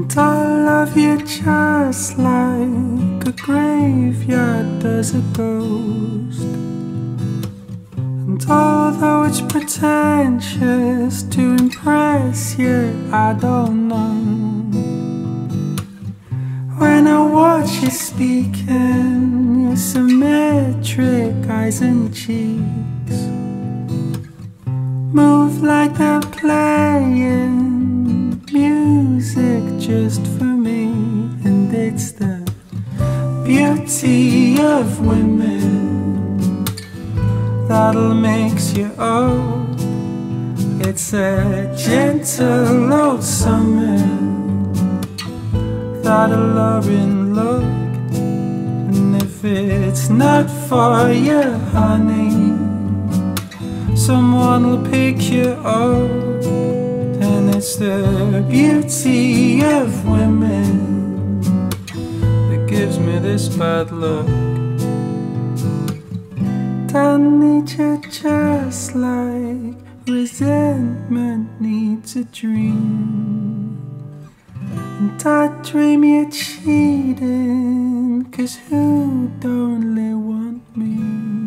And I love you just like a graveyard does a ghost. And although it's pretentious to impress you, I don't know. When I watch you speaking, your symmetric eyes and cheeks move like they're playing music just for me. And it's the beauty of women that'll make you old. It's a gentle old summer, that alluring look. And if it's not for you, honey, someone will pick you up. And it's the beauty of women that gives me this bad luck. I need you just like resentment needs a dream. And I dream you're cheating, 'cause who'd only want me?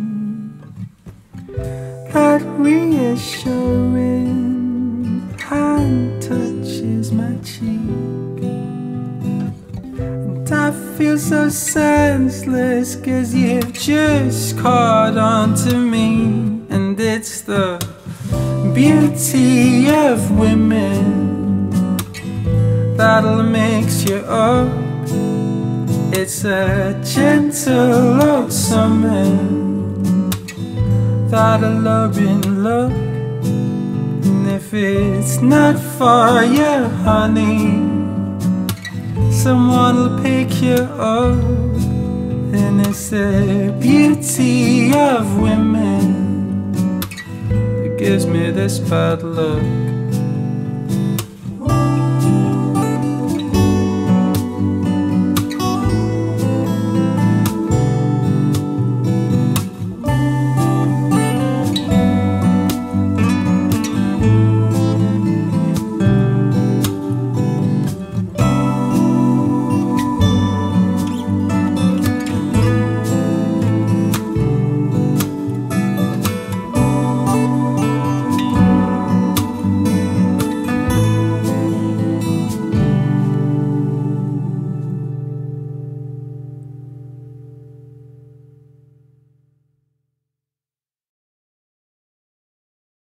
That reassuring hand touches my cheek, and I feel so senseless, 'cause you've just caught on to me. And it's the beauty of women that'll mix you up. It's a gentle old summer, that alluring look. And if it's not for you, honey, someone will pick you up. And it's the beauty of women that gives me this bad luck.